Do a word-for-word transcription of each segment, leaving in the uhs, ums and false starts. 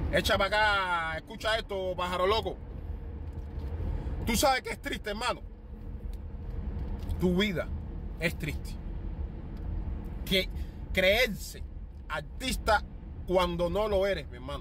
Echa para acá, escucha esto, pájaro loco. Tú sabes que es triste, hermano. Tu vida es triste. Que creerse artista cuando no lo eres, mi hermano.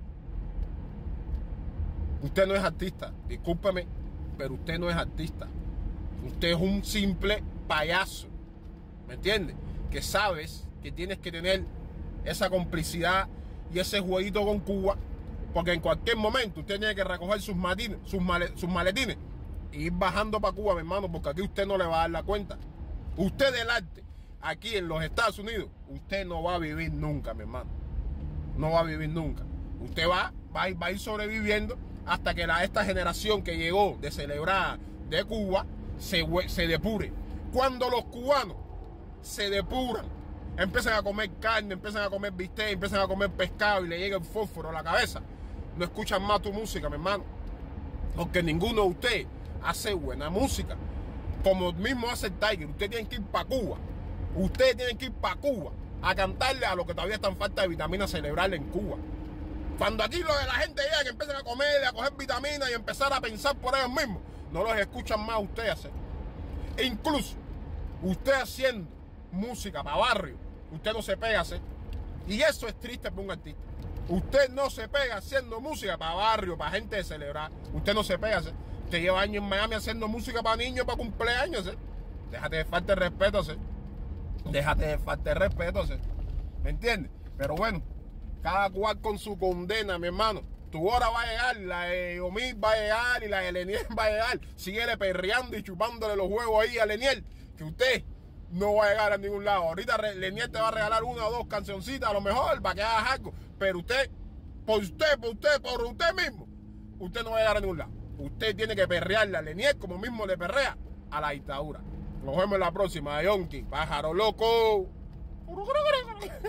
Usted no es artista, discúlpeme, pero usted no es artista. Usted es un simple payaso, ¿me entiendes? Que sabes que tienes que tener esa complicidad y ese jueguito con Cuba, porque en cualquier momento usted tiene que recoger sus maletines, sus, male, sus maletines e ir bajando para Cuba, mi hermano, porque aquí usted no le va a dar la cuenta. Usted del arte, aquí en los Estados Unidos, usted no va a vivir nunca, mi hermano. No va a vivir nunca. Usted va, va, a ir, va a ir sobreviviendo hasta que la, esta generación que llegó de celebrar de Cuba se, se depure. Cuando los cubanos se depuran, empiezan a comer carne, empiezan a comer bistec, empiezan a comer pescado y le llega el fósforo a la cabeza, no escuchan más tu música, mi hermano. Porque ninguno de ustedes hace buena música. Como mismo hace el Tiger, usted tiene que ir para Cuba. Ustedes tienen que ir para Cuba a cantarle a lo que todavía están falta de vitaminas cerebrales en Cuba. Cuando aquí lo de la gente llega, que empiezan a comer, a coger vitaminas y empezar a pensar por ellos mismos, no los escuchan más ustedes hacer. E incluso, usted haciendo música para barrio, usted no se pega a hacer. Y eso es triste para un artista. Usted no se pega haciendo música para barrio, para gente de celebrar. Usted no se pega a hacer. Usted lleva años en Miami haciendo música para niños, para cumpleaños, ¿eh? Déjate de falta de respeto, ¿eh? Déjate de falta de respeto, ¿eh? ¿Me entiendes? Pero bueno, cada cual con su condena, mi hermano. Tu hora va a llegar, la de Omid va a llegar y la de Leniel va a llegar. Síguele perreando y chupándole los huevos ahí a Leniel, que usted no va a llegar a ningún lado. Ahorita Leniel te va a regalar una o dos cancioncitas a lo mejor para que hagas algo. Pero usted, por usted, por usted, por usted mismo, usted no va a llegar a ningún lado. Usted tiene que perrearle a Leniel como mismo le perrea a la dictadura. Nos vemos en la próxima, Yonki, pájaro loco.